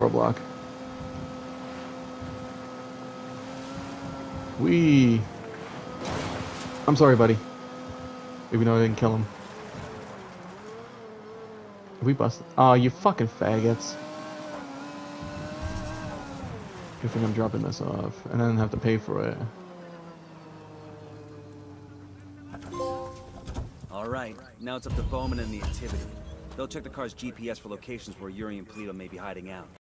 block. I'm sorry, buddy. Even though I didn't kill him. We busted. Oh, you fucking faggots. Good thing I'm dropping this off. And then have to pay for it. Alright, now it's up to Bowman and the activity. They'll check the car's GPS for locations where Yuri and Polito may be hiding out.